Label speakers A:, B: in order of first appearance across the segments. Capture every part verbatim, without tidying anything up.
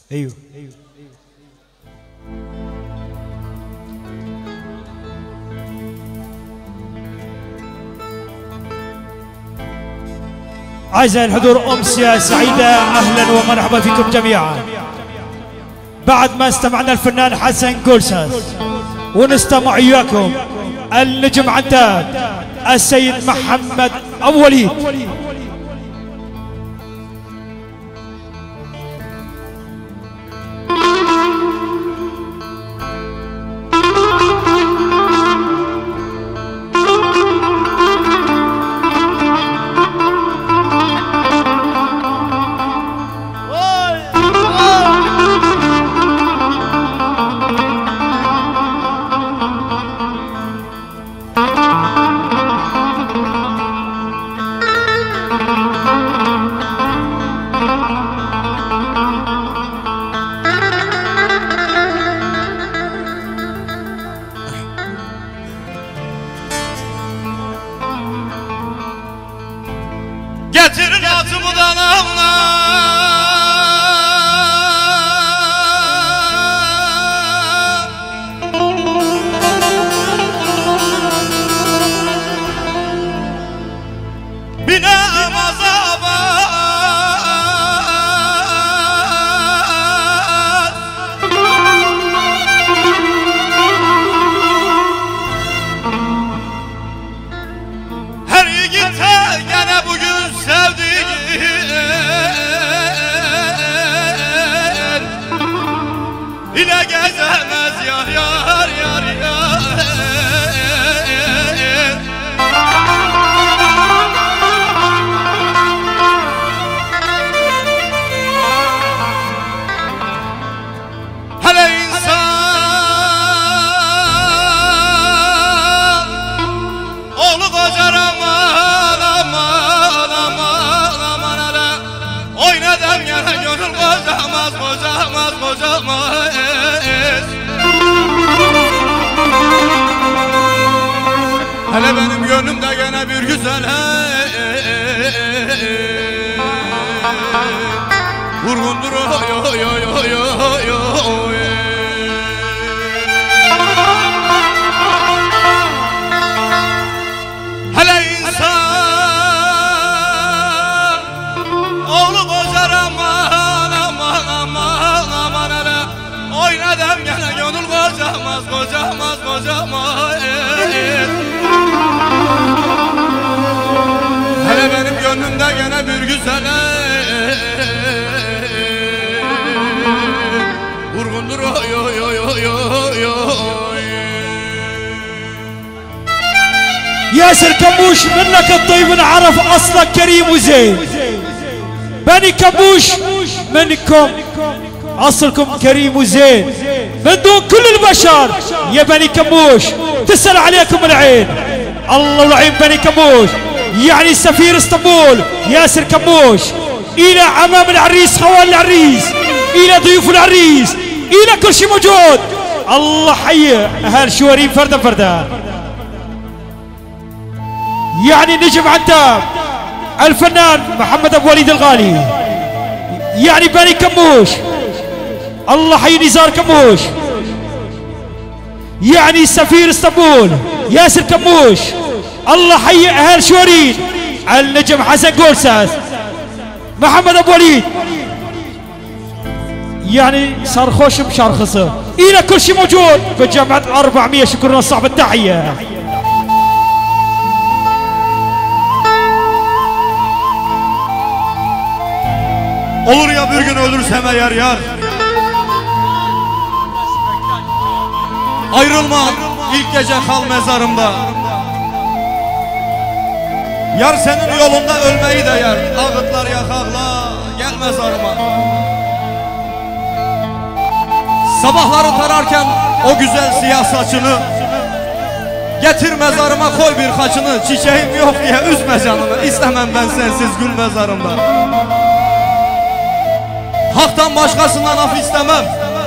A: ايوه أعزائي الحضور، أمسية سعيدة، أهلا ومرحبا فيكم جميعا. بعد ما استمعنا الفنان حسن قرصاص ونستمع إياكم النجم عتاب السيد محمد أبو وليد.
B: Getirin atımı danamla, binem azaba, her yiğite gene bugün sevdiğin ile gezemez yar yar yar yar. Hele insan oğlu kocar aman aman aman aman hele oynadım yana gönül kocamaz kocamaz kocamaz. Hele benim gönlümde gene bir güzel vurgundur oy oy oy oy oy oy. Hele insan oğlu kocar aman aman aman aman hele oynadım gene gönül kocamaz kocamaz kocamaz. Hele benim gönlümde gene bir güzel vurgundur oy oy oy oy oy oy.
A: ياسر كموش، منك الطيب عرف أصلك كريم وزين. بني كموش منكم أصلكم كريم وزين من دون كل البشر. يا بني كموش تسأل عليكم العين، الله العين بني كموش، يعني سفير اسطنبول ياسر كموش. إلى أمام العريس، خوال العريس، إلى ضيوف العريس، إلى كل شيء موجود. الله حي أهل شوارين فردا فردا. يعني نجم عتاب الفنان محمد أبو وليد الغالي، يعني بني كموش، الله حي نزار كموش، يعني سفير اسطنبول ياسر كموش، الله حي أهل شوارين، النجم حسن قرصاص محمد أبو وليد. يعني صار خوش مشارخصه إلى كل شيء موجود في جامعة أربعمية. شكرا صاحب التحية.
B: Olur ya bir gün ölürsem eğer yar, ayrılma ilk gece kal mezarımda. Yar senin yolunda ölmeyi de yer, ağıtlar yakakla gel mezarıma. Sabahları tararken o güzel siyah saçını getir mezarıma, koy bir kaçını. Çiçeğim yok diye üzme canını, istemem ben sensiz gül mezarımda. Hak'tan başkasından af istemem,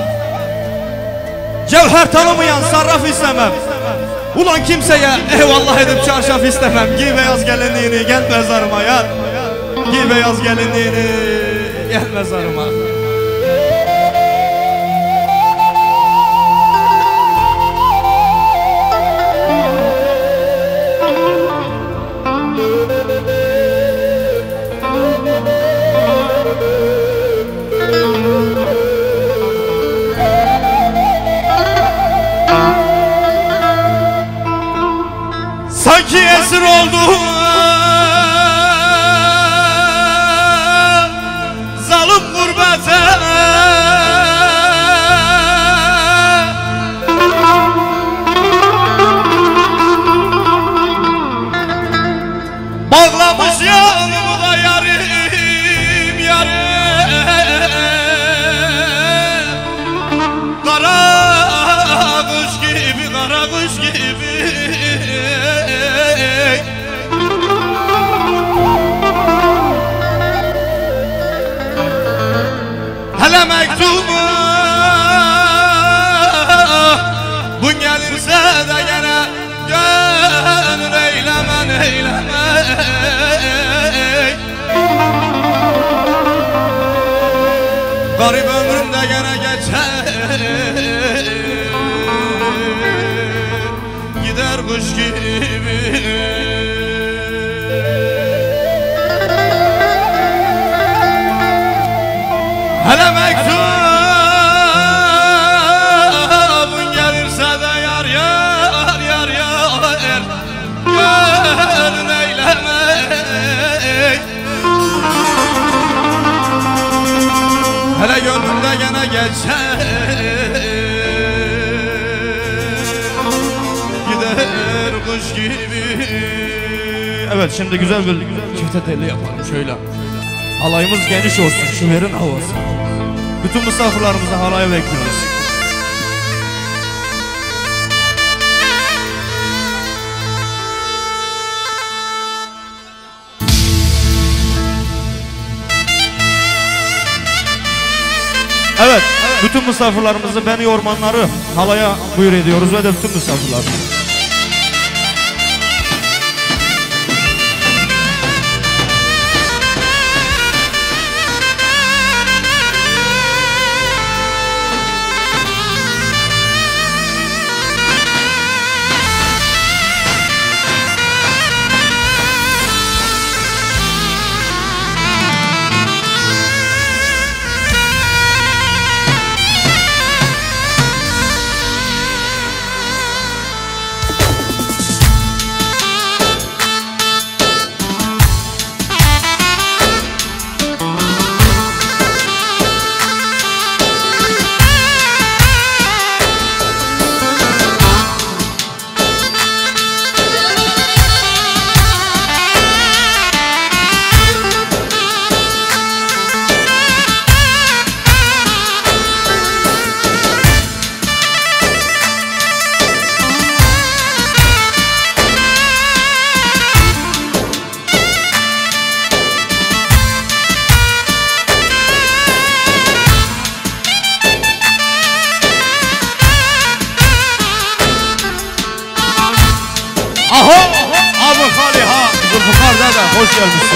B: cevher tanımayan sarraf istemem. Ulan kimseye eyvallah edip çarşaf istemem. Giy beyaz gelinliğini gel mezarıma yar, giy beyaz gelinliğini gel mezarıma. kuş gibi, kara kuş gibi. Hele mektubu bu gelirse de gene gönül eylemen eylemen. Garip ömrüm de gene geçer, gider kuş gibi. Hele mektubun gelirse de yar yar yar yar gönül eylemek. Hele gönlümde gene geçer, gider kuş gibi. Evet, şimdi güzel bir çifte telli yapalım şöyle. Halayımız geniş olsun, şu verin havası. Bütün misafirlerimizi halaya bekliyoruz. Evet, bütün misafirlerimizi, beni ormanları halaya buyur ediyoruz ve de bütün misafirlerimizi. Aho! Abi Haliha! Zülfikar dede, hoş gelmişsin.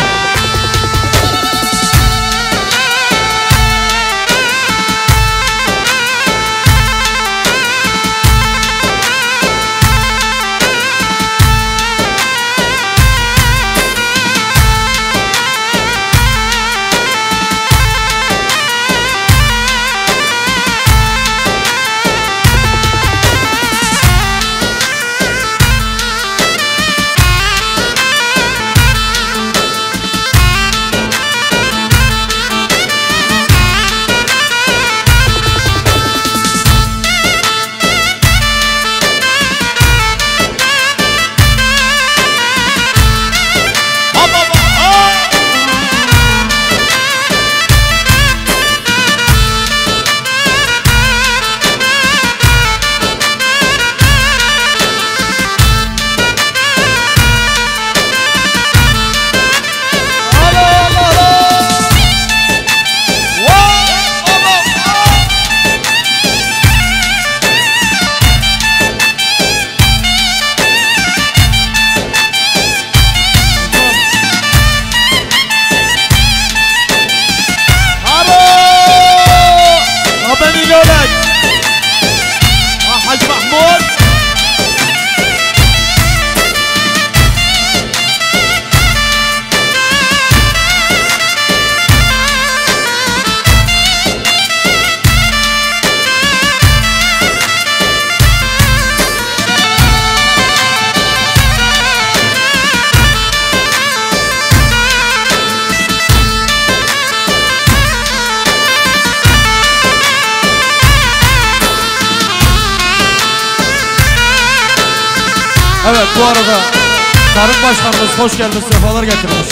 B: Evet, bu arada Tarık Başkanımız hoş gelmiş, sefalar getirmiş.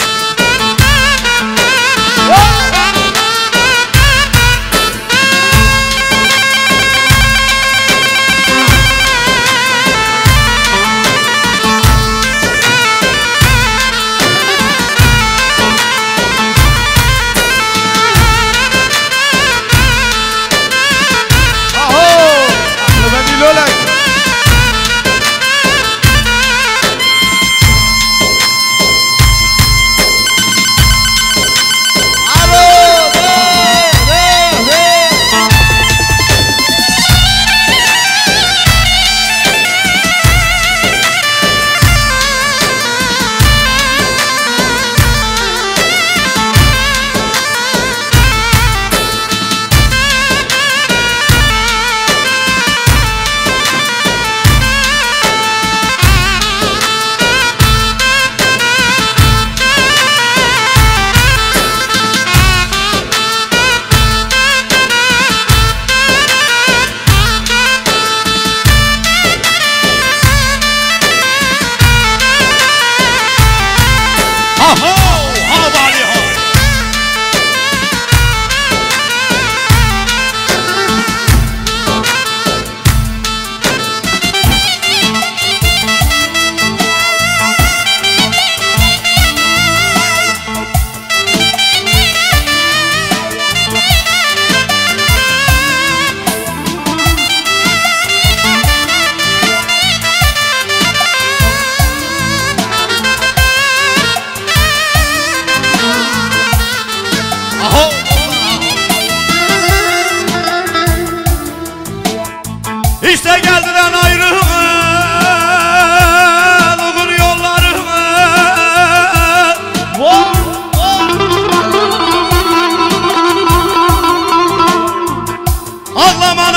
B: Ağlaman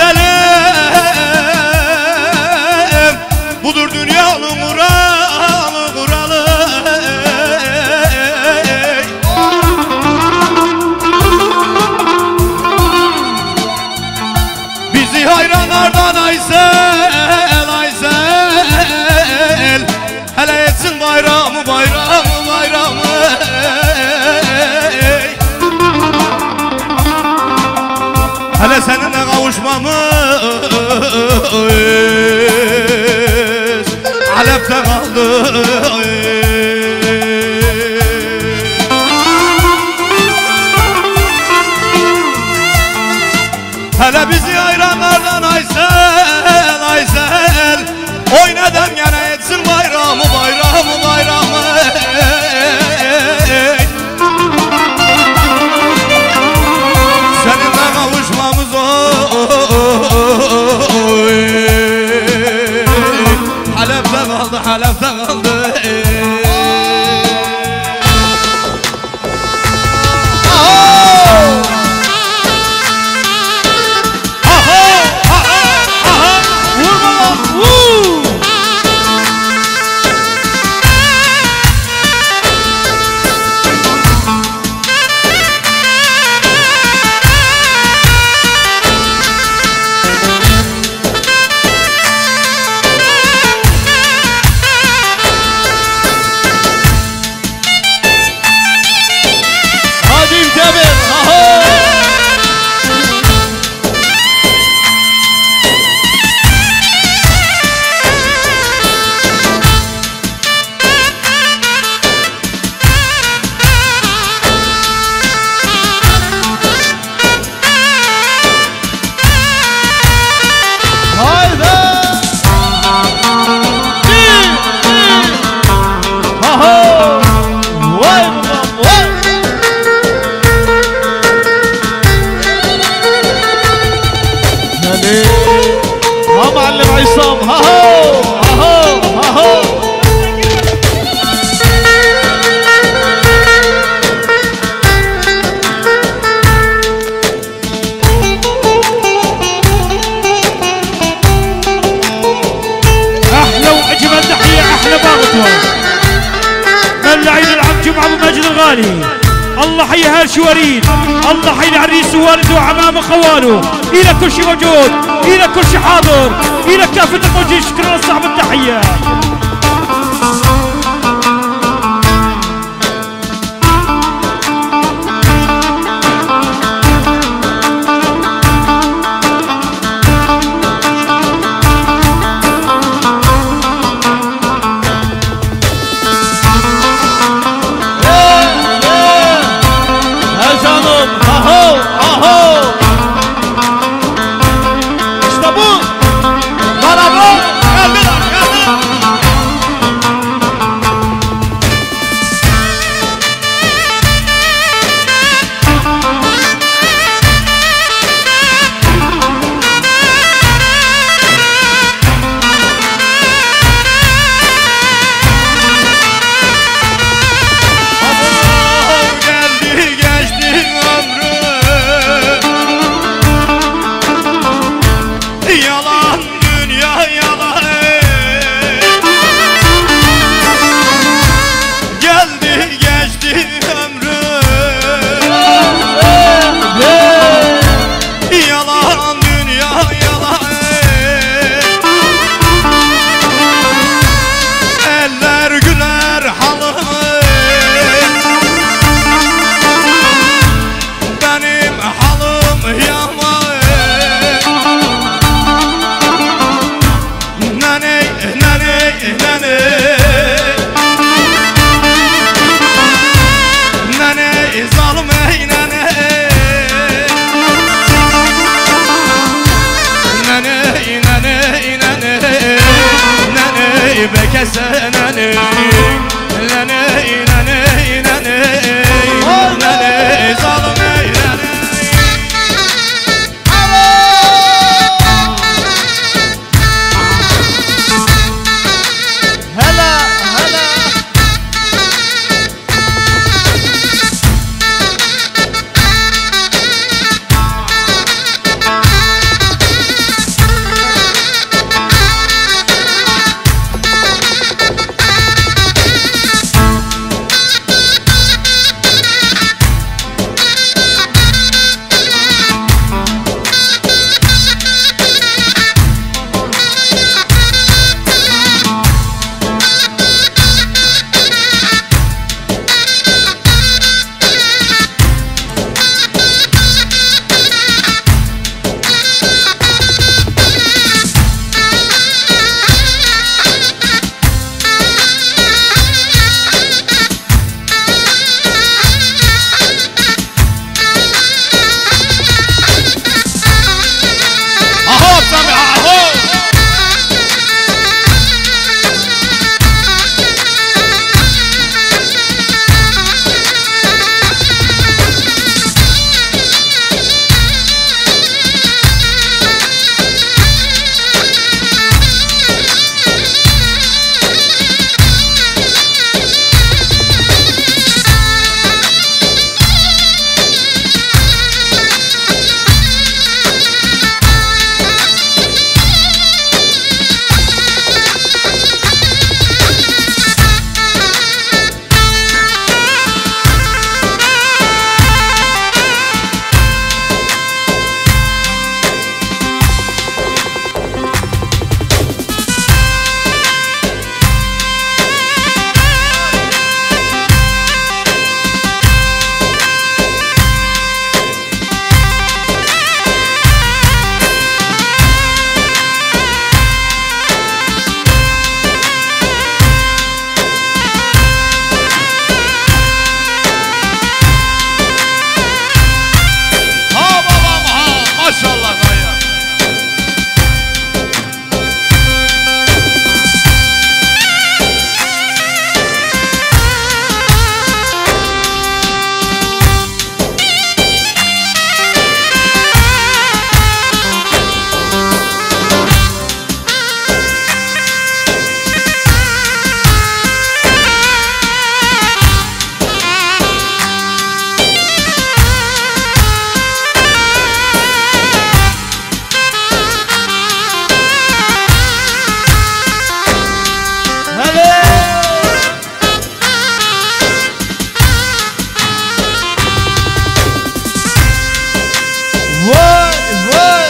B: Aysel'im, budur dünyanın kuralı kuralı. Bizi hayranlardan Aysel, Aysel, hele etsin bayramı bayramı bayramı. Hele seninle kavuşmamız Halep'te kaldı. Hele bizi hayranlardan Aysel, Aysel, oynadam yana etsin bayramı bayramı bayramı. Seninle kavuşmamız oy, Halep'te kaldı, Halep'te kaldı.
A: الله حي هالشوارين، الله حي العريس ووالده وعمامه خوانه، إلى كل شيء موجود، إلى كل شيء حاضر، إلى كافة الموجودين. شكرا لصاحب التحية. Vay vay.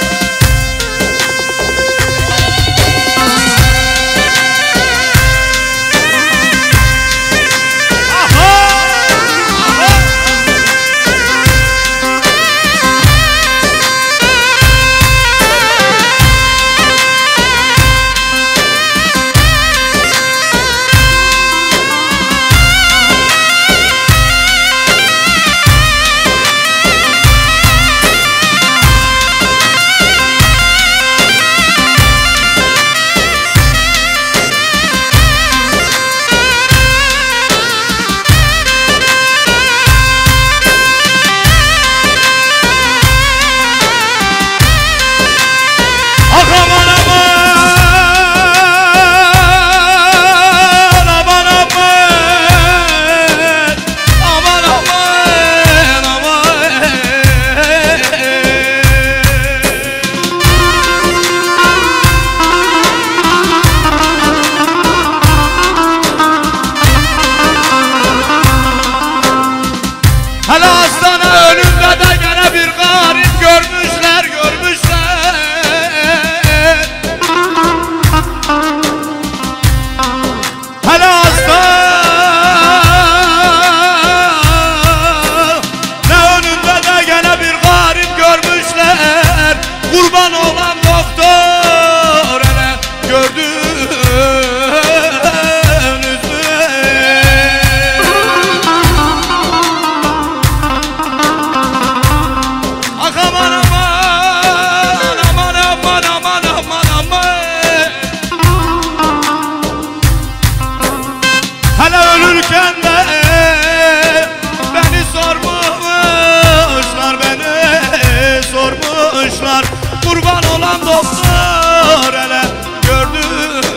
B: Kurban olan dostlar hele gördünüz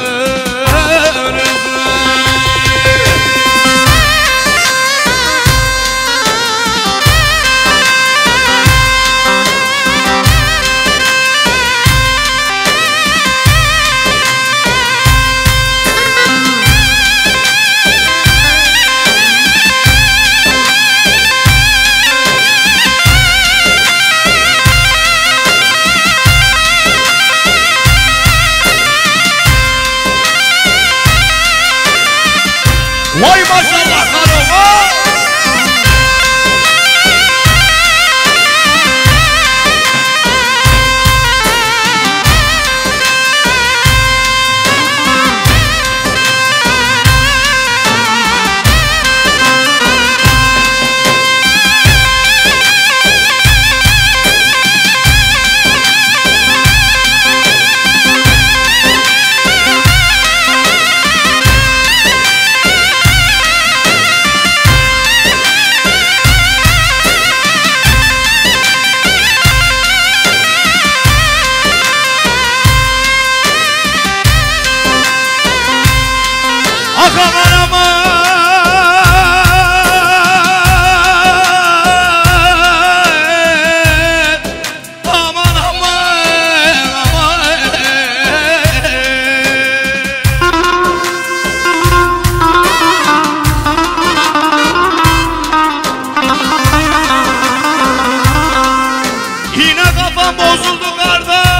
B: mü? Vay maşallah hanım, vay! Aman aman, aman aman, aman. Yine kafam bozuldu kardeş.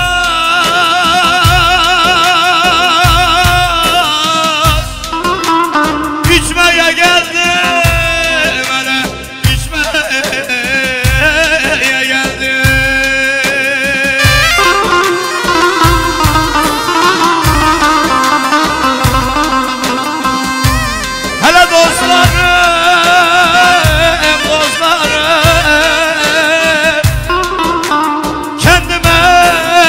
B: İçmeye geldim hele, içmeye geldim. Hele dostlarım, dostlarım, kendime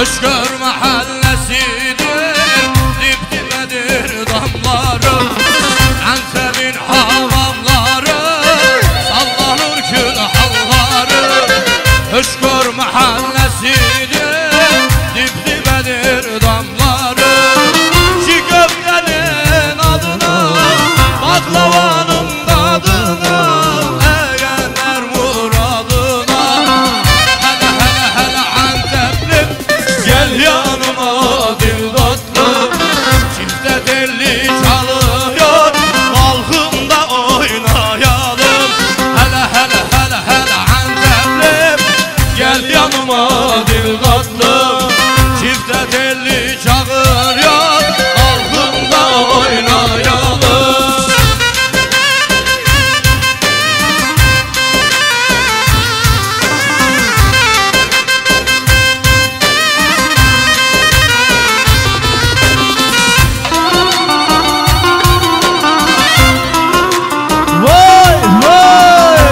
B: Öşgör mahallesidir, dip dibedir damları. Antep'in hamamları, sallanır gül halları. Öşgör mahallesidir, dip dibedir damları. Çi köftenin adına, baklavanın tadına, eğenler muradına. Hele hele hele Anteplim, gel yanıma dil tatlı. Çifte telli çalıyor, kalkın da oynayalım. Hele hele hele hele Anteplim, gel yanıma dil tatlı. Çifte telli çağırıyor, kalkın da oynayalım.
A: Vay vay.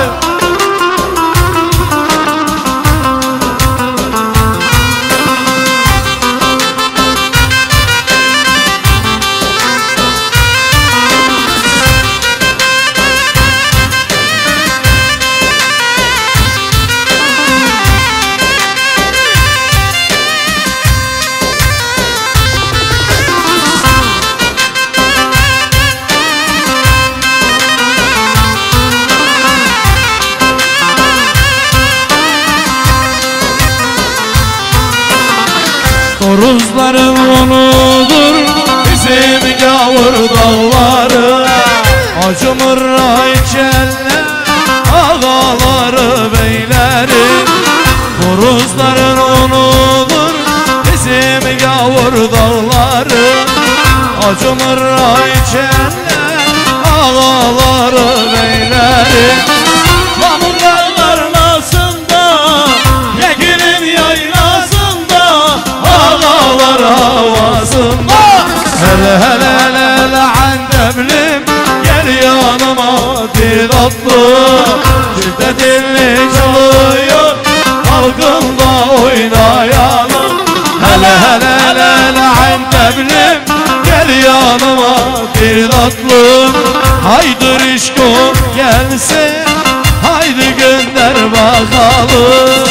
A: Toruzların onudur bizim gavur dağları. Acımır Ayçelle ağaları beylerin. Toruzların onudur bizim gavur dağları. Acımır Ayçelle ağaları beylerin. Pamukların arasında, Yegin'in yaylasında, ağalar havasında. Hele hele hele hele Anteplim, gel yanıma dil tatlı. Çifte dilli çalıyor, halkında oynayalım. Hele hele hele hele Anteplim, gel yanıma dil tatlı. Haydi Rişko gelsin, haydi gönder bakalım.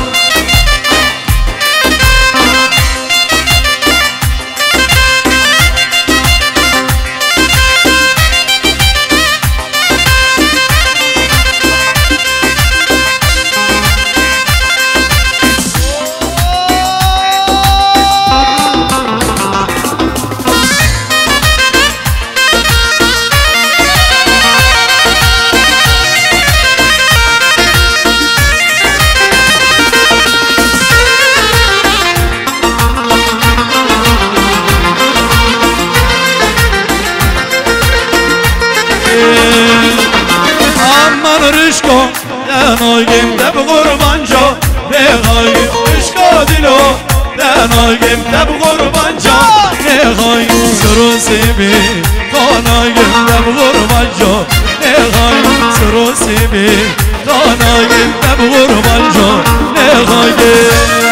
A: Aman Rişko, den oygim de bu kurbanca. Nehayim Rişko dilo, den oygim de bu kurbanca. Nehayim sürüsimi, den oygim de bu kurbanca. Nehayim sürüsimi, den oygim de bu kurbanca. Nehayim.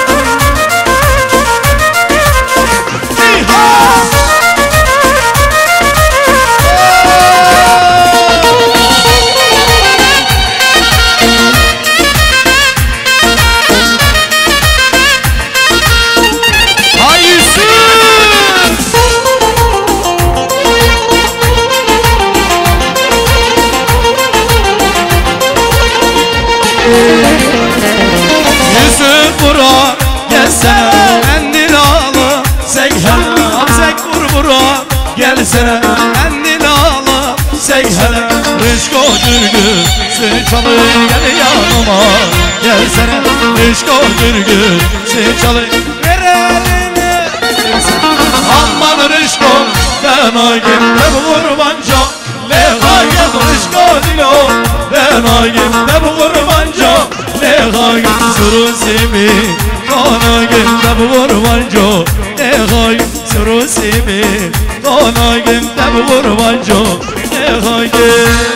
A: Yusuf bura gelsene, endil alı sekhele. Absek vur bura gelsene, endil alı sekhele. Rişko Gürgür seni çalır, gel yanıma gelsene. Rişko Gürgür seni çalır, ver elini. Aman Rişko, ben oygim de bu kurbanca. Lehayim Rişko dilo, ben oygim de bu kurbanca. Lehayim sürüsimi, ben oygim de bu kurbanca. Lehayim sürüsimi, ben oygim de bu kurbanca. Lehayim.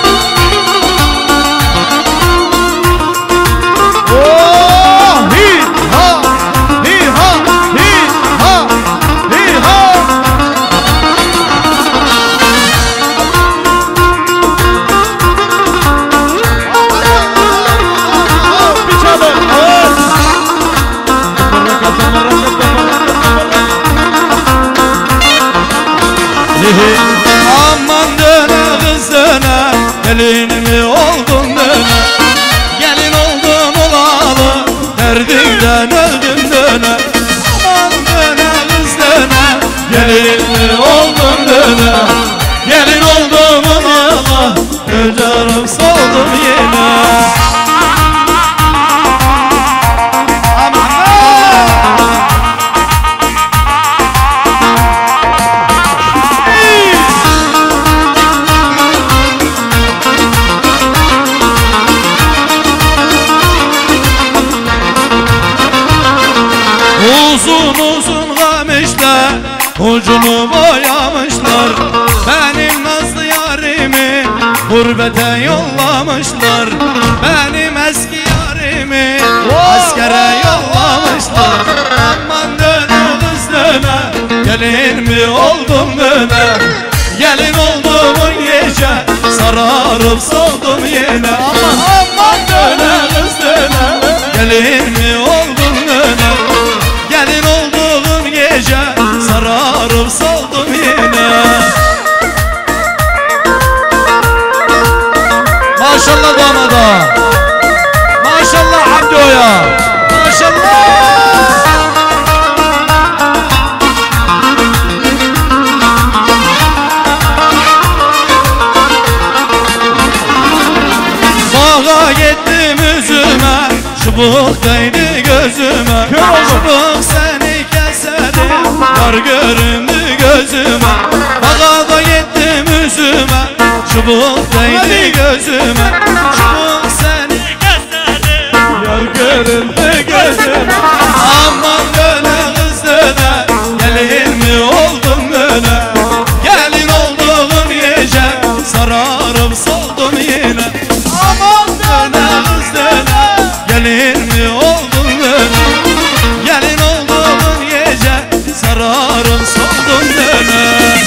A: Oh, hit!
B: Aman döne kız döne, gelin mi oldun döne? Gelin oldun olalı, derdinden öldüm döne. Aman döne kız döne, gelin mi oldun döne? Gelin oldun olalı, gözlerim soldum yine. Uzun uzun kamışlar ucunu boyamışlar, benim nazlı yarimi gurbete yollamışlar. Benim eski yarimi askere yollamışlar. Aman döne kız döne, gelin mi oldum döne? Gelin olduğumun gece sararıp soldum yine. Aman aman döne kız döne, gelin mi oldum döne? Gelin olduğum gece sararıp soldum yine. Maşallah damada, maşallah Hamdo'ya, maşallah. Bağa gittim üzüme, çubuk değdi gözüme. Çubuk seni keserim, yar göründü gözüme. Bağa da gittim üzüme, çubuk değdi gözüme. Çubuk seni keserim, yar göründü gözüme. Aman döne kız döne, gelin mi oldum döne? Gelin olduğum gece sararıp soldum yine. Aman döne kız döne, gelin mi oldun döne? Gelin olduğun gece sararım soldum döne.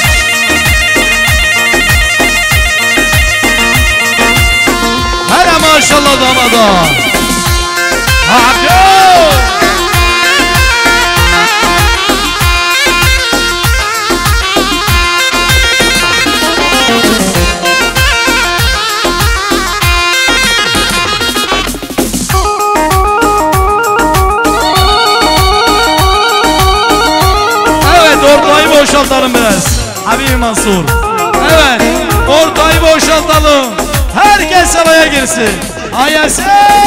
B: Hele maşallah damada. Hadi. Ortayı boşaltalım biraz. Habib Mansur. Evet, ortayı boşaltalım. Herkes araya girsin. Ayasın.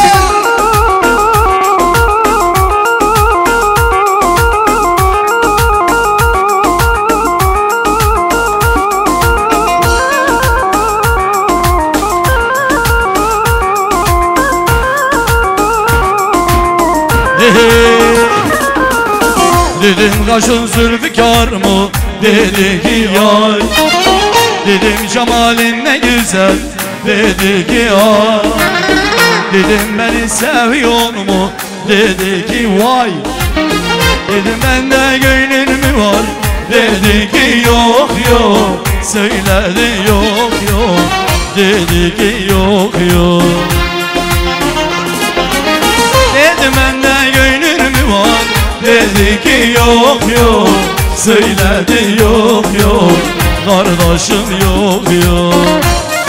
B: Dedim kaşın zülfikar mı? Dedi ki yar. Dedim cemalin ne güzel. Dedi ki yar. Dedim beni seviyor mu? Dedi ki vay. Dedim bende gönlün mü var? Dedi ki yok yok. Söyledi yok yok. Dedi ki yok yok. Dedim bende gönlün mü var? Dedi ki yok yok. Söyledi yok yok. Kardeşim yok yok.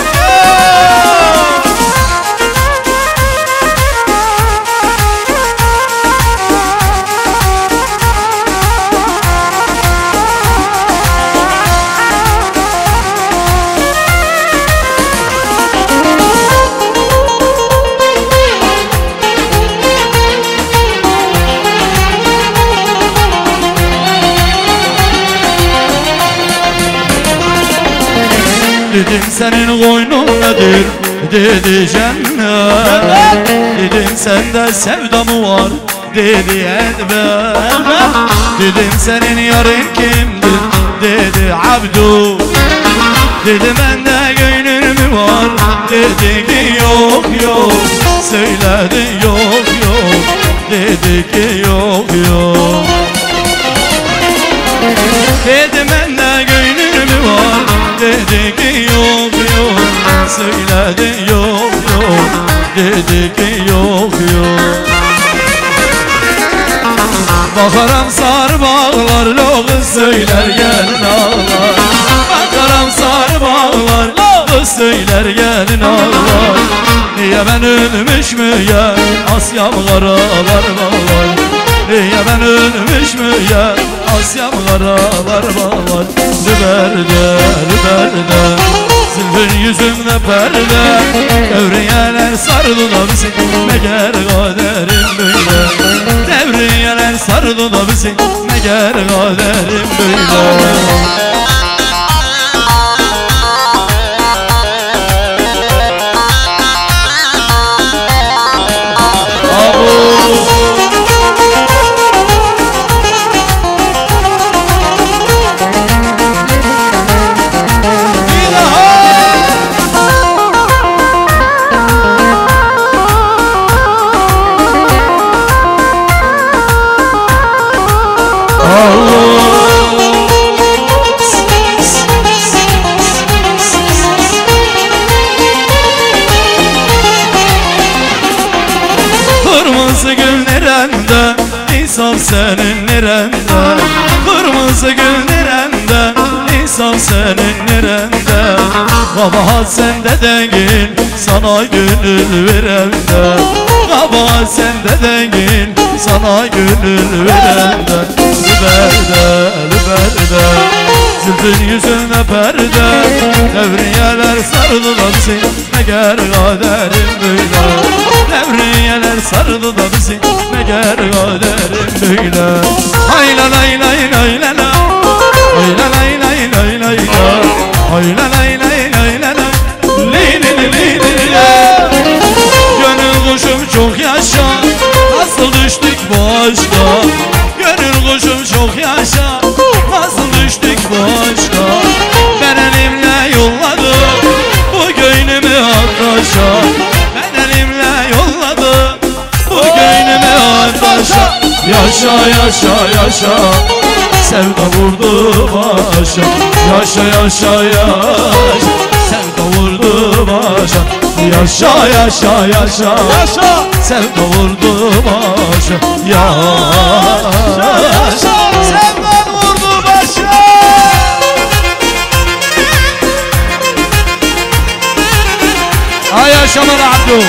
B: Dedim senin koynun nedir? Dedi cennet. Dedim sende sevda mı var? Dedi elbet. Dedim senin yarın kimdir? Dedi abdu. Dedim bende gönlün mü var? Dedi ki yok yok. Söyledi yok yok. Dedi ki yok yok. Dedim bende gönlün mü var? Dedi ki yok yok. Söyledi yok yok. Dedi ki yok yok. Bakarım sar bağlar, loğu söyler gelin ağlar. Niye ben ölmüş müyem Asya'm karalar bağlar. Niye ben ölmüş müyem Asya'm karalar bağlar. Lüberde lüberde zülfün yüzümde perde, devriyeler sardı da bizi meğer kaderim böyle. Devriyeler sardı da bizi meğer kaderim böyle. Kırmızı gül neremde, insaf senin neremde? Kırmızı gül neremde, insaf senin neremde? Kabahat sende değil, sana gönül veremde. Kabahat sende değil, sana gönül veremde. Lüberde, lüberde zülfün yüzüne perde, devriyeler sardı da bizi meğer kaderim böyle. Devriyeler sardı da bizi meğer kaderim böyle. Hayla lay lay lay lay lay, hayla lay lay lay lay lay, hayla lay lay lay lay lay, li li li li li li. Gönül kuşum çok yaşa, nasıl düştük bu aşka? Gönül kuşum çok yaşa, nasıl düştük bu aşka? Ben elimle yolladım bu gönlümü ateşe. Ben elimle yolladım bu gönlümü ateşe. Yaşa yaşa yaşa, sevda vurdu başa. Yaşa yaşa yaşa, sevda vurdu başa. Yaşa yaşa yaşa, yaşa, sevda vurdu başa. Yaşa yaşa, sevda vurdu başa. Ay yaşalar Abdu.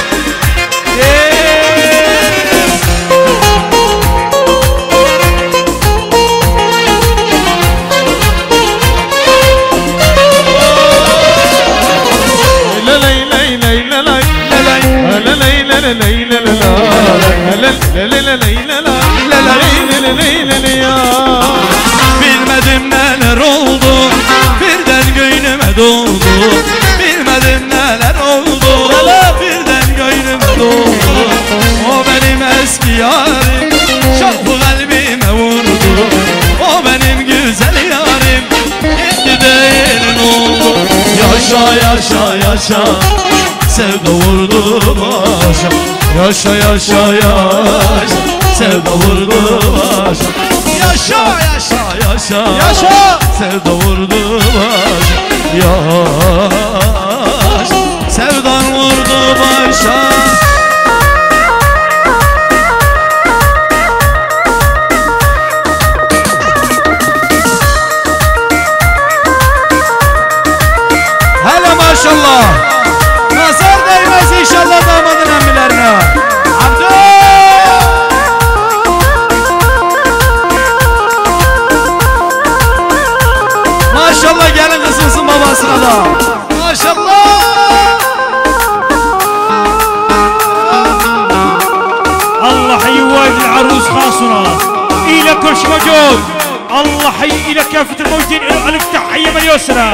B: Bilmedim neler oldu, birden göynüme doldu. Bilmedim neler oldu, birden göynüme doldu. O benim eski yarim, şarkı kalbime vurdu. O benim güzel yarim, şimdi değil ne oldu? Yaşa yaşa yaşa, sevda vurdu başa. Yaşa yaşa yaşa, sevda vurdu başa. Yaşa yaşa yaşa, yaşa, sevda vurdu başa. Yaşa, sevdan vurdu başa. Hele maşallah, nazar değmez inşallah damadın emmilerine. Abdü! Maşallah gelin kızılsın babasına da. Maşallah!
A: الله حي والد العروس خاصنا إلى كل شيء موجود. الله حي إلى كافة الموجودين، ألف تحية من يسرى.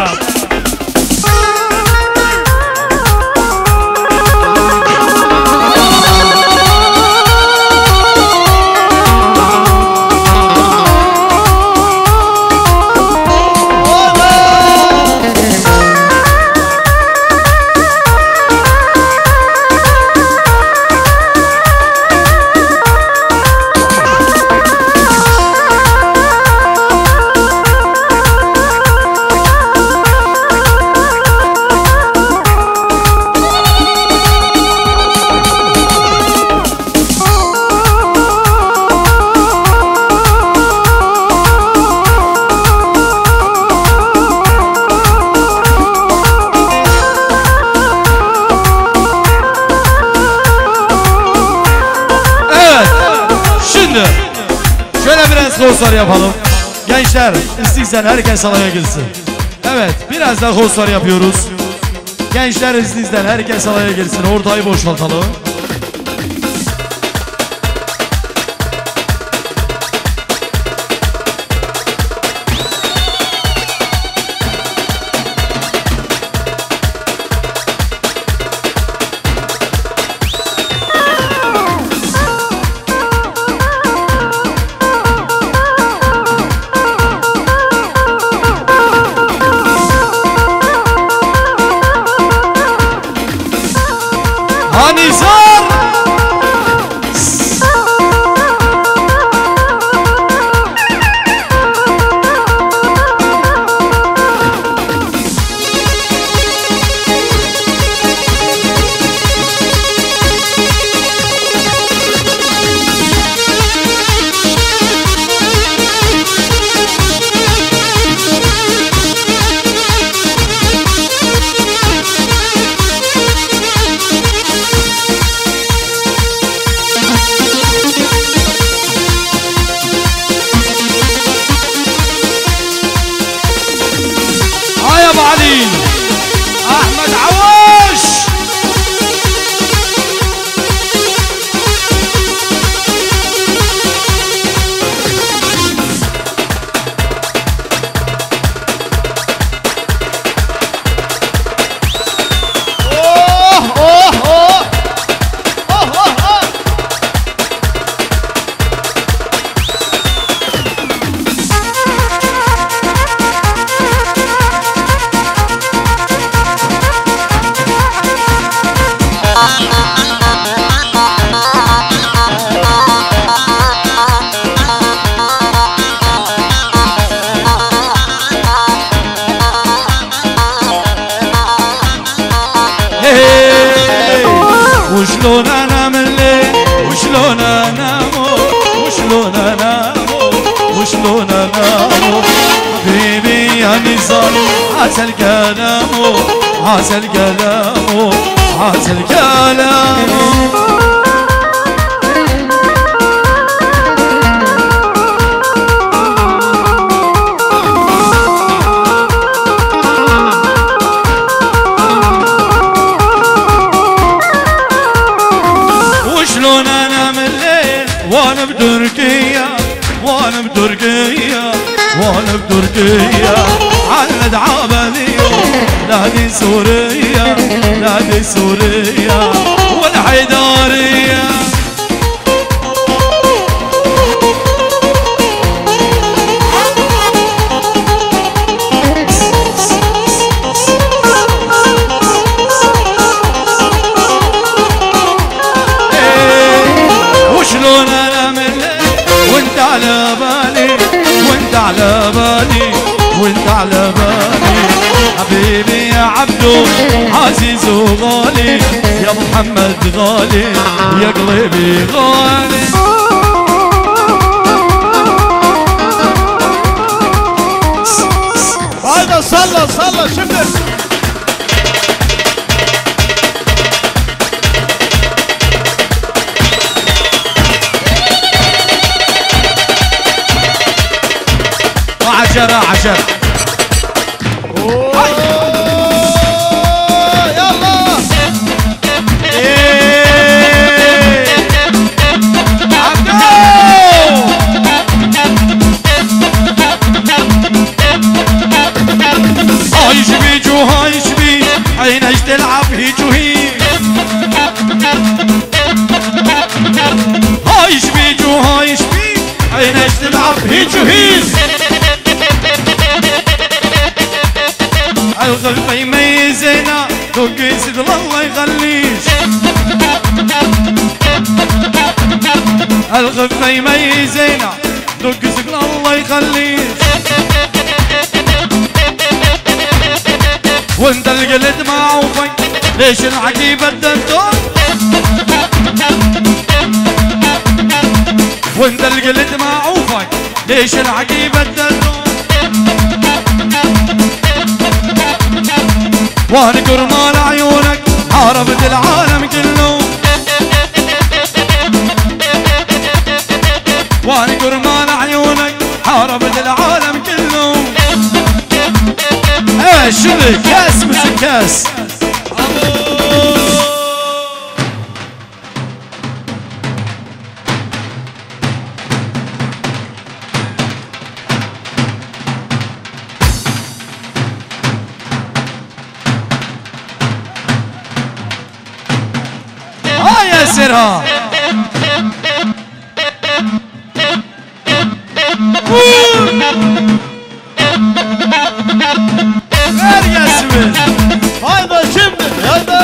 C: kozlar yapalım. Gençler istiyorsan herkes alaya girsin. Evet biraz daha kozlar yapıyoruz. Gençler istiyorsan herkes alaya girsin. Ortayı boşaltalım. Hanizar ابو علي احمد عواش وشلون انام الليل وشلون انام وشلون انام وشلون انام حبيبي يا نزار عسى الكلام عسى الكلام عسى الكلام وانا بتركيا وانا بتركيا وانا بتركيا على دعابليو نادي سوريا نادي سوريا والحيدارية وشلون انا من وانت على بالي وانت على بالي وانت على بالي حبيبي يا عبدو عزيز وغالي يا محمد غالي يا قلبي غالي
A: هذا صلى صلى شكر
C: عشرة عشرة
A: يلا
C: هاي شبيج وهاي شبيج عينك تلعب هيج وهيج هاي شبيج وهاي شبيج عينك تلعب هيج وهيج الغلفة يميزنا دوق يسد الله يخليش الغلفة يميزنا دوق يسد الله يخليش وانت القلد ما عوفك ليش العقيبة الدندون وانت القلد ما عوفك ليش العقيبة الدندون وانا كرمال عيونك عرفت العالم كله وانا كرمال عيونك Evet şimdi kes müzik kes. Hay Serha. Ver gelsin.
A: Haydi şimdi. Haydi.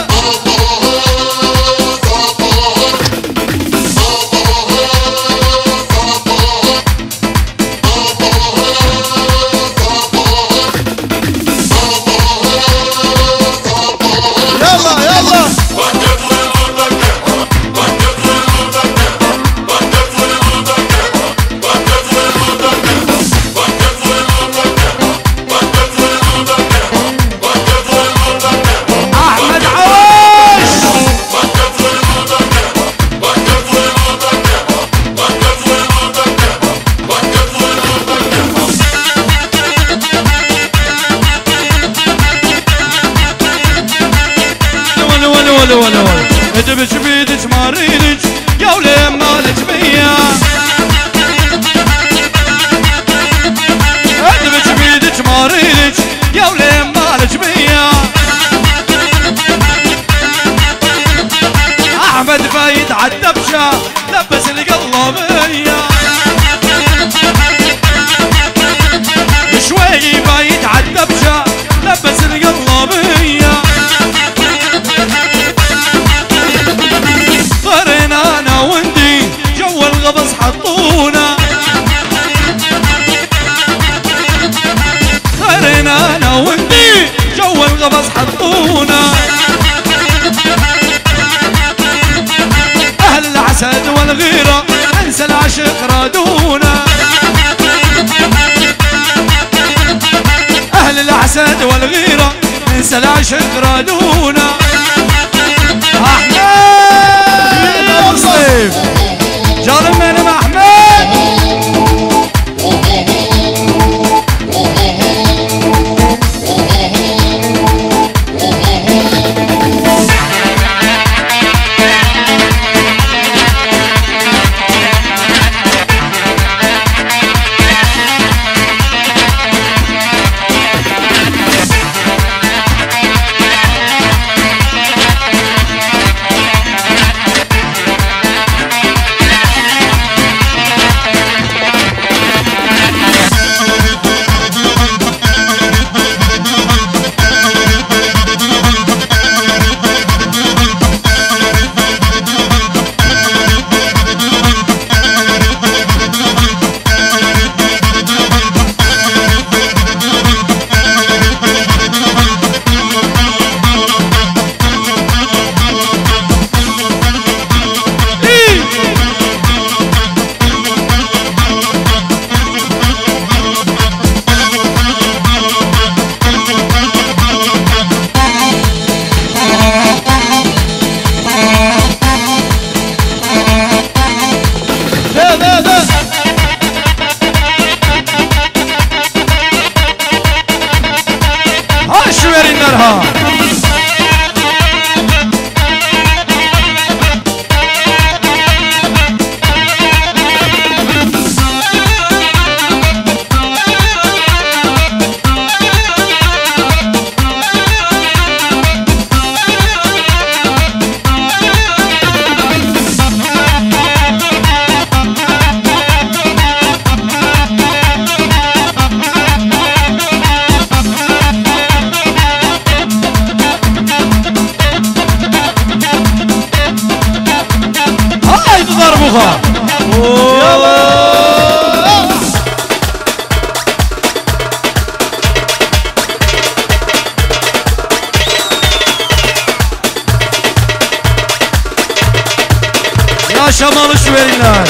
A: Yalla yalla.
C: ولو ولو ادبش بيدش مارينش يا ولي مالك بيا ادبش بيدش مارينش يا ولي مالك بيا احمد فايد عالدبشه لبس القلبيه شوي فايد عالدبشه لبس القلبيه صرنا انا وندي جو الغبص حطونا صرنا انا وندي جو الغبص حطونا اهل العسل والغيره انسى العشق رادونا اهل العسل والغيره انسى العشق رادونا احمد جارم benim Ahmet. Akşam alışverinler.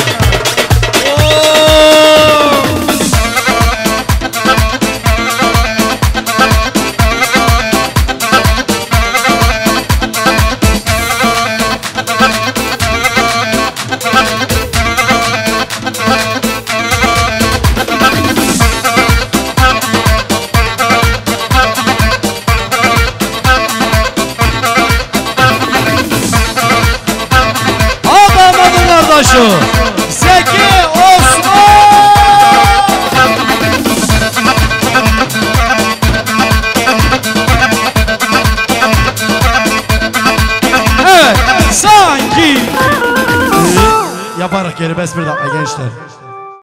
C: başı. Zeki Osman. Evet, sanki. Ee, yaparak geri bes bir dakika gençler.